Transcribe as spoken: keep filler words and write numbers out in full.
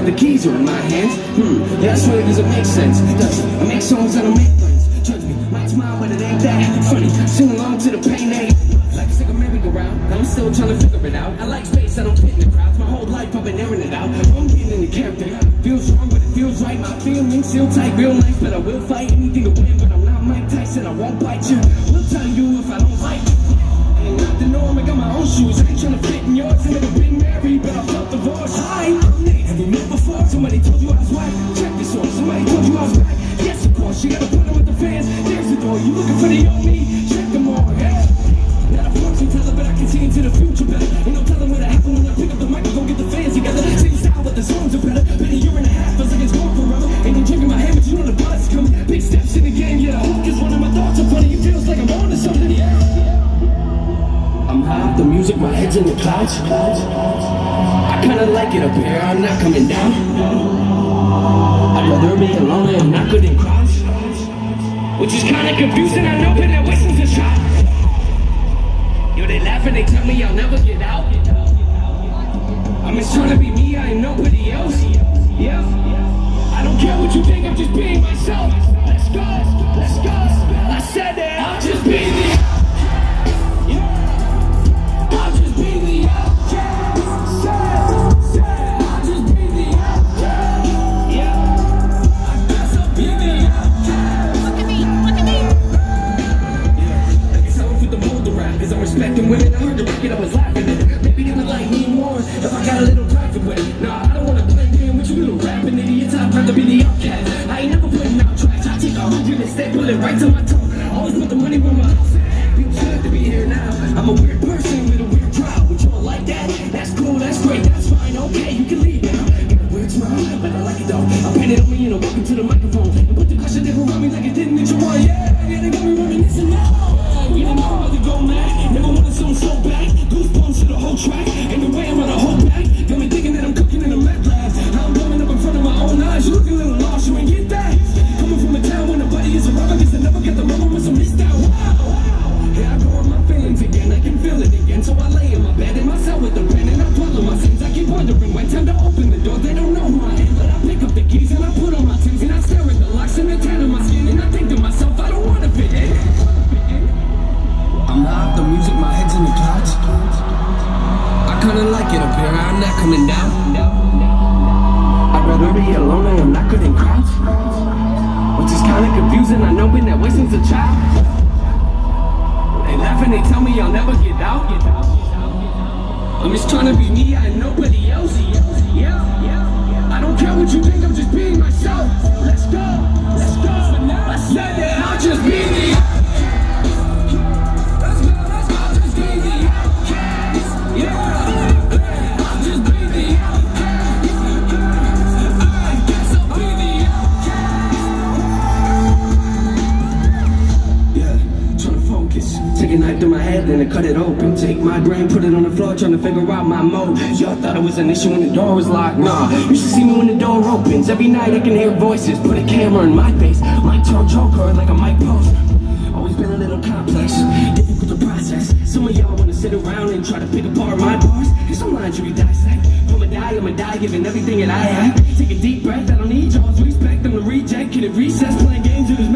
the keys are in my hands. Hmm, yeah, I swear, does it make sense? Does it? I make songs and I make friends. Trust me, my smile, but it ain't that funny. Sing along to the pain, ain't like a sick merry-go-round. I'm still trying to figure it out. I like space, I don't fit in the crowds. My whole life I've been airing it out. I'm getting in the character. Feels wrong, but it feels right. My feelings still tight, real nice, but I will fight anything to win. But I'm not Mike Tyson, I won't bite you. Will tell you if I don't like you. Ain't not the norm, I got my own shoes. I ain't trying to fit in yours. I never been married, but I felt divorced. Hi, I'm Nate. Have you met before? Somebody told you I was white. Check this out. Somebody told you I was back. Yes, of course, you gotta put them with the fans. There's the door. You looking for the old me? Check them all, yeah. Not a fortune teller, but I can see into the future better. Ain't no telling what'll happen when I pick up the mic and go get the fans together. Same style, but the songs are better. Been a year and a half, feels like it's going forever. Ain't no drinking my hand, but you know the buzz is coming. Big steps in the game, yeah, the hook is one of my thoughts. I'm funny, it feels like I'm on to something, yeah. I'm high off the music, my head's in the clouds. I kinda like it up here, I'm not coming down. I'd rather be alone and not good in crowds. Which is kinda confusing, I know, but that wasn't a shot. Yo, they laugh and they tell me I'll never get out. I'm just trying to be me, I ain't nobody else. Yeah, I don't care what you think, I'm just being myself. Let's go, let's go. I said that I'll just be the I'll just be the outcast. I'll just be the outcast. Yeah, I guess I'll be the outcast. Look at me, look at me. Yeah, I guess I don't fit the mold around, cause I'm respecting women. I heard the record, I was laughing at it. Maybe they would like me more if I got a little traffic with it. Nah, I don't wanna blend in with you little rapping idiots. I'd rather be the outcast. I ain't never putting out trash. I take a hundred and staple it right to my tongue. Always put the money where my house at. Feel good to be here now. I'm a weird person with a weird crowd. But you don't like that? That's cool, that's great, that's fine. Okay, you can leave now. Got a weird smile, but I like it though. I paint it on me and I walk into the microphone and put the question they around me like it didn't that you want. Yeah, yeah, they got me reminiscing now. You didn't know how to go mad. Never wanted something so bad. Goosebumps to the whole track. And the way I'm on a whole back. Got me thinking that I'm cooking in a meth lab. How I'm blowing up in front of my own eyes. You look a little lost, you ain't get that. Coming from a town when nobody is around. I guess I never get the moment with some missed out. Wow. Yeah, I go on my feelings again, I can feel it again. So I lay in my bed in my cell with the pen and I dwell on my sins. I keep wondering when time to open the door. They don't know who I am, but I pick up the keys and I put on my Timbs and I stare at the locks and the tan on my skin. And I think to myself, I don't want to fit in. I'm high off the music, my head's in the clouds. I kinda like it up here, I'm not coming down. I'd rather be alone and I'm not good in crowds. Which is kinda confusing, I know been that way since a child. They laugh and they tell me I'll never get out. I'm just trying to be me, I ain't nobody else. Yeah, yeah. I don't care what you think, I'm just being myself. Let's go, let's go. I said that I'll just be the Let's go, let's go. I'll just be the outcast. Yeah, I'll just be the outcast. I guess I'll be the outcast. Yeah, trying to focus. Take a knife to my head, then I cut it open. Take my brain, put it on the floor, trying to figure out my mode. Y'all thought it was an issue when the door was locked. Nah, you should see me when the door opens. Every night I can hear voices. Put a camera in my face. Might turn Joker like a mic post. Always been a little complex, difficult to process. Some of y'all wanna sit around and try to pick apart my bars. There's some lines you can dissect. I'ma die, I'ma die, giving everything that I have. Take a deep breath, I don't need y'all's respect. I'm the reject, kid at recess, playing games with